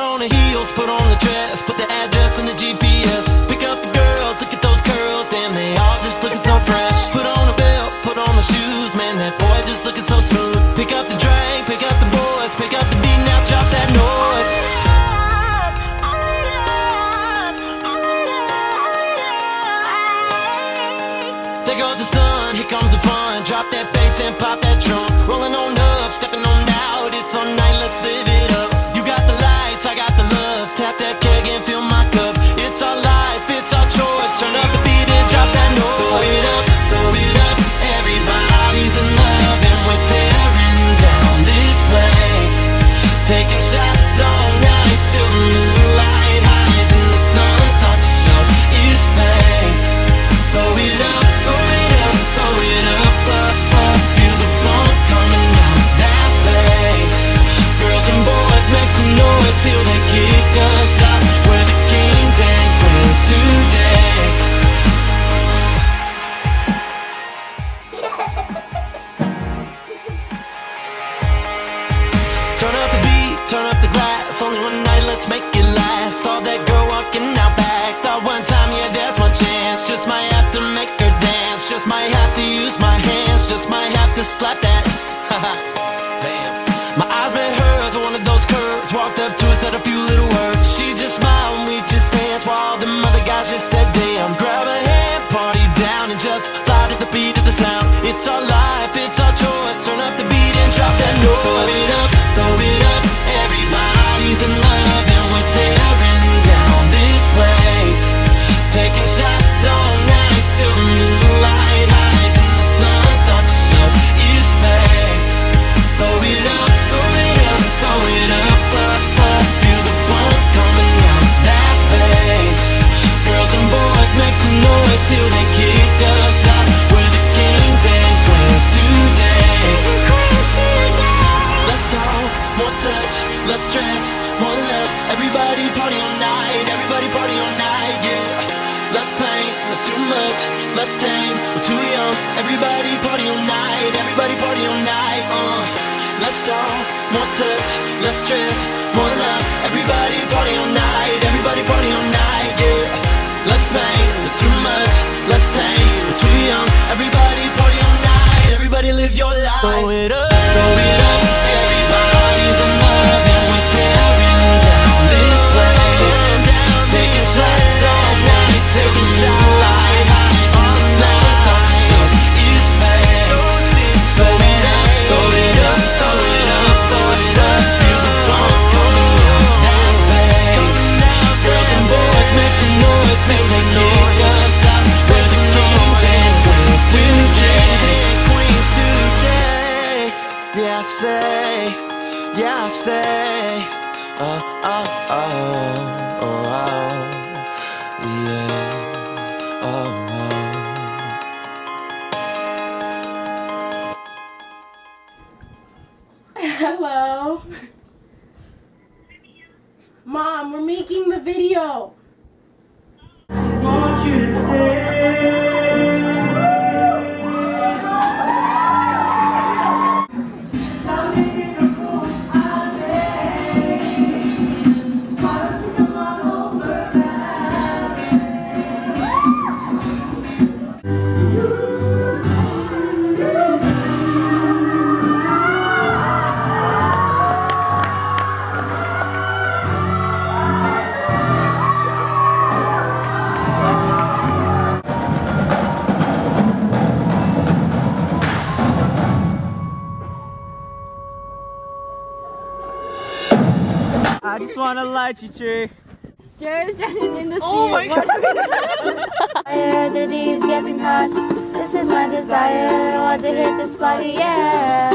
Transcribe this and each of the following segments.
on the heels, put on the dress, put the address in the GPS. Pick up the girls, look at those curls, damn, they all just looking so fresh. Put on a belt, put on the shoes, man, that boy just looking so smooth. Pick up the drink, pick up the boys, pick up the beat, now drop that noise. There goes the sun, here comes the fun. Drop that bass and pop that trunk. Rolling on up, stepping on out. It's all night, let's live it up. You got the lights, I got the love. Tap that keg and fill my cup. It's our life, it's our choice. Turn up the beat and drop that noise. Throw it up, everybody's in love. And we're tearing down this place. Taking shots all night till the moonlight hides and the sun's hot to show its face. Throw it up, throw it up, throw it up, up, up. Feel the funk coming out that place. Girls and boys make some noise till they kick us out. We're the kings and queens today. Turn up the beat, turn up the glass. Only one night, let's make it last. Saw that girl walking out back. Thought one time, yeah, that's my chance. Just might have to make her dance. Just might have to use my hands. Just might have to slap that. Damn. My eyes met hers on one of those curves. Walked up to us, said a few little words. She just smiled and we just danced while all them other guys just said damn. Grab a hand, party down, and just fly to the beat of the sound. It's our life, it's our choice. Turn up the beat and drop that noise. Throw it up, everybody's in love. And we're tearing down this place. Taking shots all night till the moonlight hides and the sun's hot to show its face. Throw it up, throw it up, throw it up, up, up. Feel the funk coming out that face. Girls and boys make some noise till they kick us out. We're the kings and queens today. Let's talk, more touch, less stress, more love. Everybody party all night, everybody party all night, yeah. Less pain, less too much, less tame, we're too young. Everybody party all night, everybody party all night, Let's talk, more touch, less stress, more love. Everybody party all night, everybody party all night, yeah. Less pain, less too much, less tame, we're too young. Everybody party all night, everybody live your life. Throw it up, everybody's in love. And we're tearing down this place. Taking shots all night till the moonlight hides and the sun's hot to show its face. Throw it up, throw it up, throw it up, throw it up. Feel the funk coming out that face. Girls and boys make some noise till they kick us out. We're the kings and queens today. Yeah, I say, yeah, I say, Hello? Mom, we're making the video. I want you to stay. I just want to light you, tree. Jared's drowning in the sea. Oh my God. The day's getting hot. This is my desire. I want to hit this body, yeah.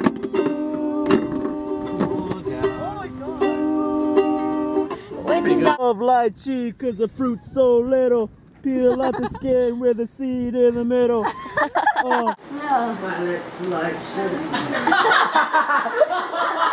Waiting Of lychee, cause the fruit's so little. Peel out the skin with a seed in the middle. No. My lips like sugar.